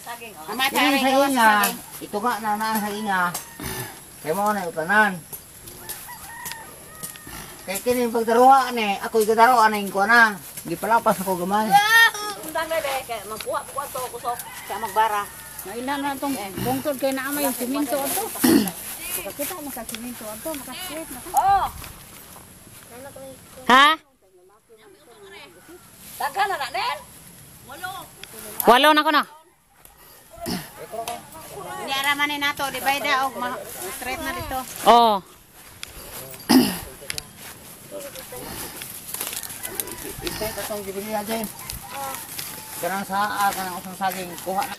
Ini sa inga. Ito nga na sa inga. Kaya mo na utanan. Kaya kini pagdaruan eh. Ako'y kadaruan na ko na. Hindi palapas ako gamay. Undang na deh. Kaya magkuha to kusok. Kaya magbara. Nailan na itong bungtod kayo na amay yung siminto ito. Kita mo sa siminto ito. Makasweet na ka. Oh! Ha? Daghan na nen? Walo na ko na. Hindi aramanin nato. Di ba ida? Straight na dito. Oh. Ito itong gibili na dyan. Karang saa, karang usang saging. Kuha na.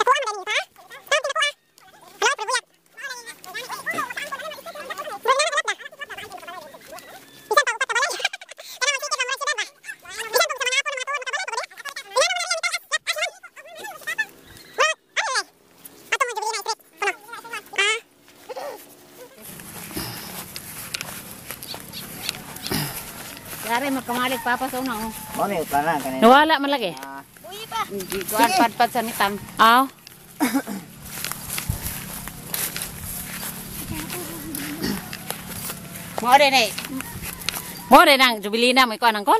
Yari, magkamalig papasaw na. Ano yung utanan kanina? Nawala man lagi. Kuhan padpad sa mitang. Aw. Mo rin eh. Mo rin ang jubilina mo ikuan ang kol.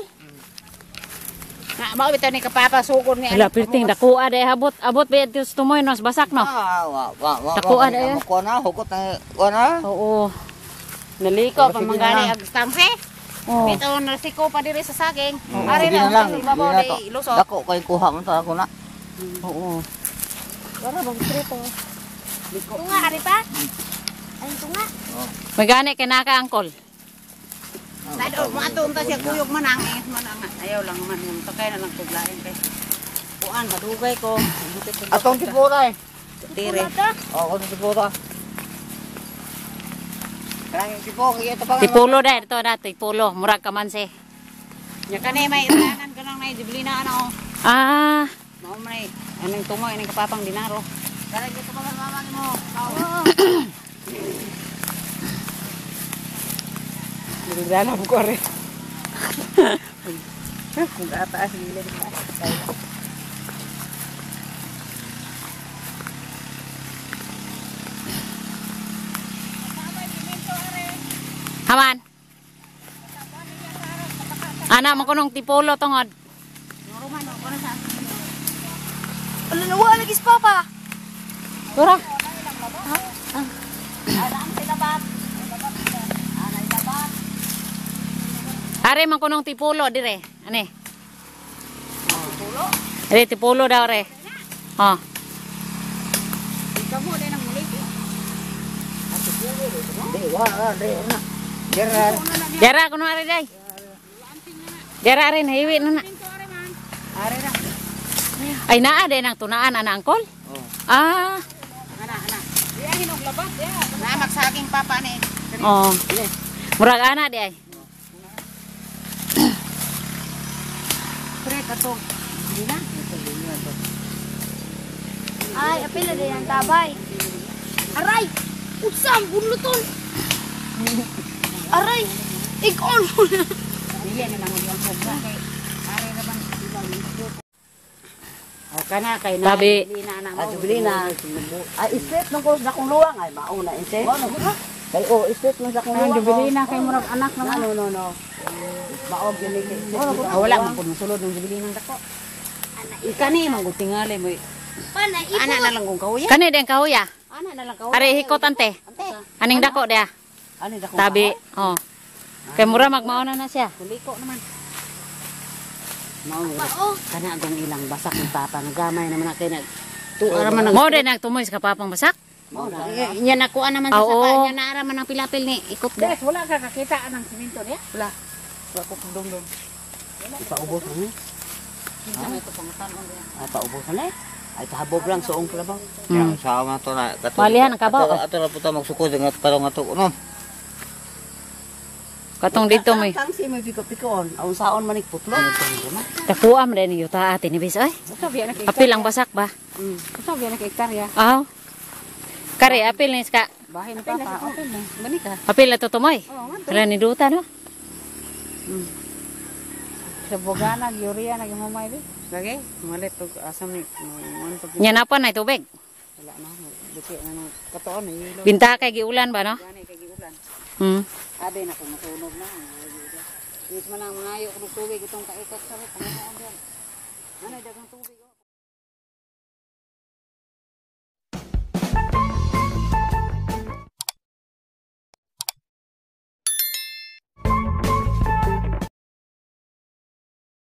Mau bitaw ni kapapasukon ni. Wala pirting dakuha day abot ba ito tumoy nos basak no. Dakuha day. Kuha na, hukot na. Kuha na. Oo. Naliko pa manggani ag stampe. Oh. Bitaw na siko pa diri sa saging. Ari na lang. Ibabaw day lusot. Dako kayo kuha mo sa ako na. Oo. Wala bang trito. Tunga ari pa? Ay tunga. May gani kay naka angkol. Sado mo ato unta siya kuyog manang ayaw lang man yung takay na lang tuglain kay. Kuan madugay ko. Atong tipura eh. Dire. Oo, atong tipura. Karang yung tipo, kaya ito pa. Tipulo day dito na tipulo murag ka man si. Nya kanay may utanan kanang nay diblina ano. Ah. Mao may anong tumoy ning kapapang dinaro. Karang ito pa mamang mo. Dalam ko rin. Kung ataas nila di ba? Haman. Ana mo kunong tipulo tungod. Nuruman no kono sa. Ano nawa lagi si Papa? Tura. Alam sila ba? Are man kunong tipulo dire. Ani? Tipulo? Are tipulo daw re. Ha. Ikaw mo din ang mulit. Di, wala, di, na. Gerar. Jara kuno are day. Jara rin hiwi na na. Are ra. Ay naa day nang tunaan ana angkol. Oh. Ah. Ana. Diya hinog labas ya. Na magsaging papa ni. Oh. Murag ana di ay. Pre kato. Di na. Ay, apil na din ang tabay. Aray! Utsang, bunluton! Aray! Ikon mo na! Dili na lang yung pogba kay are ra bang ibang o kana kay na Tabi. na anak Ah, mo. jubilina. Ay, isip nung ko sa kong luwang. Ay, mauna, isip. Ay, oh, isip nung sa kong Ang luwang. jubilina kay murag anak naman. No. Maog yun eh. Wala man pud sulod ng jubilinang dako. Ikani man gutingali mo. Panay, Ana na lang kung kauya. Kani den kahuya. Ana na lang kauya. Are hikot ante. Aning dako dia. Ano yung Tabi. Oh. Kay mura magmauna na siya. Kuliko naman. Mao oh. kana agong ilang basak ni papa nagamay naman na kay nag tuara man Mo din nagtumoy sa kapapang basak. Nya nakuha naman sa Oo. sapa nya naara man ang pilapil ni ikot da. Wala ka nakita ang siminto niya? Wala ko dong. Ipaubos na eh. Kinsa may ito pangutanon diya. Ay, paubos na eh. Ay, tahabog lang soong pala ba? Hmm. Sa mga to na. Malihan ang kabaw. Ato na po ito magsukod. Nga parang ato. Ano? Katong dito mo. Ang si may piko-pikoon. Ang saon manik putlo. Takuam din yuta ate ni bis oy. Sabi na kay Apil ang basak ba? sabi na kay hektarya. Aw. Kare apil ni ska. Bahay ni papa. Okay na. Bani ka. Apil na tutumoy. Oo man. Wala ni duta no. Sa bogana, urea naging humay di. Lagi, malit og asam ni. Man pag Nya napa na tubig. wala na, buki na nang katuon na yelo. Binta kay giulan ba no? Gani kay giulan. Hmm. Ade na ko masunog na. Is man ang mangayo og tubig itong kaikot sa rin. Ano dagang tubig.